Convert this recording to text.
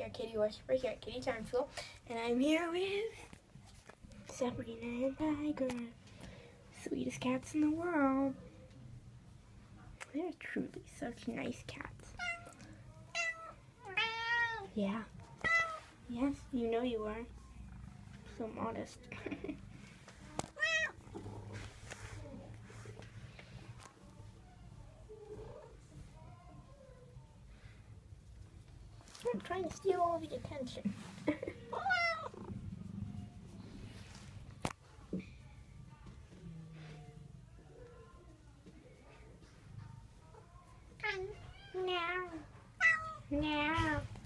here at Kitty Works. We're here at Kitty Time School, and I'm here with Sabrina and Tiger, sweetest cats in the world. They're truly such nice cats. Yeah. Yes, you know you are. So modest. I'm trying to steal all the attention. No. No.